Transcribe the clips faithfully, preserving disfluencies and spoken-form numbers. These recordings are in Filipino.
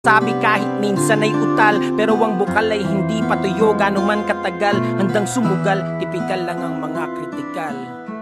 Sabi kahit minsan ay utal, pero ang bukal ay hindi patuyo. Gano'n man katagal, handang sumugal. Tipikal lang ang mga kritikal.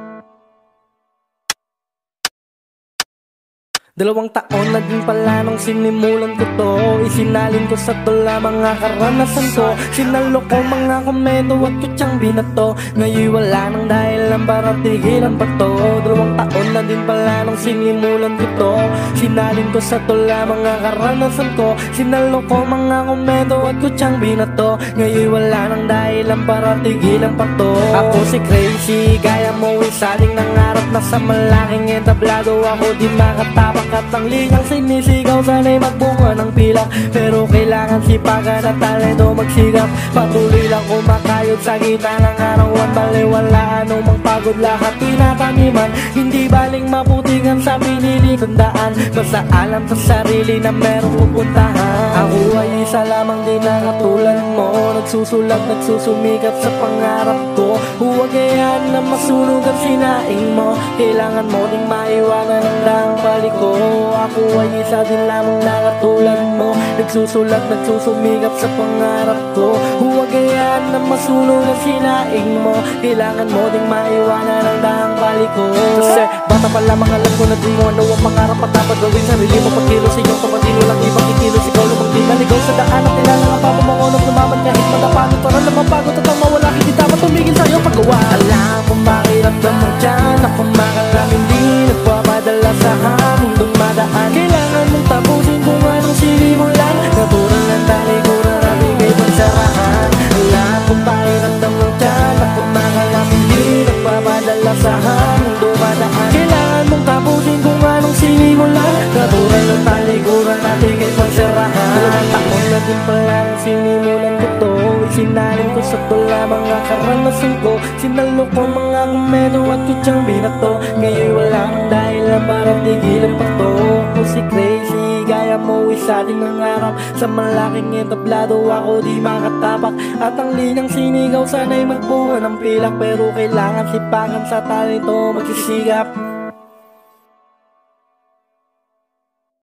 Dalawang taon na din pala nung sinimulan ko to. Isinalin ko sa tula mga karanasan ko. Sinalo ko mga komento at kutsang binato. Ngayon wala nang dahilan para tigilan pa to. Dalawang taon na din pala nung sinimulan ko to. Sinalin ko sa tula mga karanasan ko. Sinalo ko mga komento at kutsang binato. Ngayon wala nang dahilan para tigilan pa to. Ako si Crazy, gaya mo isaling nangarap na sa malaking entablado. Ako di makatapak at ang linyang sinisigaw, sana'y magbunga ng pilak. Pero kailangan sipagan at talento magsigap. Patuloy lang kumakayod sa gitna ng arawan. Baliwala anumang pagod, lahat tinataniman. Hindi baling maputingan sa pinili tandaan. Basta alam sa sarili na merong pupuntahan. Ako ay isa lamang din na katulad mo, nagsusulat, nagsusumikat sa pangarap ko. Huwag hayaan na masunog ang sinaing mo. Kailangan mo ding maiwanan ang daang paliko. Ako ay isa din lamang na katulad mo, nagsusulat, nagsusumikap sa pangarap ko. Huwag hayaan na masunog ang sinaing mo. Kailangan mo ding maiwanan ang daang paliko. Kasi bata pa lamang alam ko na di mo ano ang pangarap at dapat gawin. Sarili mo pagkilos, iyong kapatino lang ibang ikilos. Ikaw lumang di naligaw sa daan at kailangan ang papamangonot lumaban kahit madapagod. Para lang mapagod at ang mawala, hindi dapat tumigil sa'yo paggawa. Alam kung bakit ramdam mo dyan, ako makalamin di nagpapadala sa hangin dumadaan. Kailangan mong tapusin kung anong sinimulan. Natural ng talikuran at ikay pagsarahan. Alam kung bakit ramdam mo dyan, ako makalamin di nagpapadala sa hangin dumadaan. Kailangan mong tapusin kung anong sinimulan. Natural ng talikuran at ikay pagsarahan. Dalawang taon na din pala ang sinimulan ko to. Isinalin ko sa tula mga karanasan ko. Sinalo ko mga komento at kutsang binato. Ngayon wala nang dahilan para tigilan pa to. Ako si Crazy, gaya mo isa din nangarap sa malaking entablado. Ako di makatapak at ang linyang sinigaw, sana'y magbunga ng pilak. Pero kailangan sipagan sa talento magsisigap.